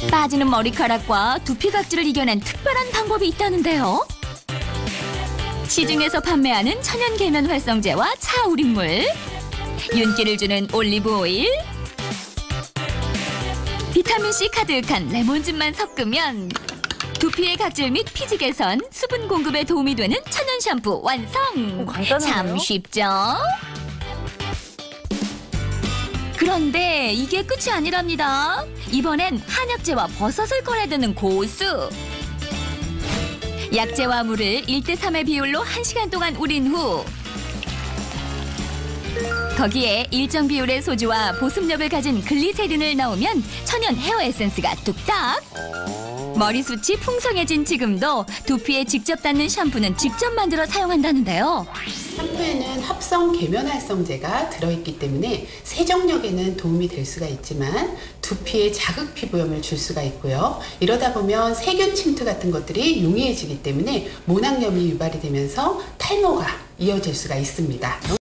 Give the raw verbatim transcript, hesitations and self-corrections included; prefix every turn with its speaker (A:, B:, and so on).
A: 빠지는 머리카락과 두피 각질을 이겨낸 특별한 방법이 있다는데요. 시중에서 판매하는 천연 계면 활성제와 차 우린물, 윤기를 주는 올리브 오일, 비타민C 가득한 레몬즙만 섞으면 두피의 각질 및 피지 개선, 수분 공급에 도움이 되는 천연 샴푸 완성!
B: 간단하네요.
A: 참 쉽죠? 그런데 이게 끝이 아니랍니다. 이번엔 한약재와 버섯을 꺼내드는 고수. 약재와 물을 일 대 삼의 비율로 한 시간 동안 우린 후 거기에 일정 비율의 소주와 보습력을 가진 글리세린을 넣으면 천연 헤어 에센스가 뚝딱. 머리숱이 풍성해진 지금도 두피에 직접 닿는 샴푸는 직접 만들어 사용한다는데요.
C: 샴푸에는 합성 계면 활성제가 들어있기 때문에 세정력에는 도움이 될 수가 있지만 두피에 자극 피부염을 줄 수가 있고요. 이러다 보면 세균 침투 같은 것들이 용이해지기 때문에 모낭염이 유발이 되면서 탈모가 이어질 수가 있습니다.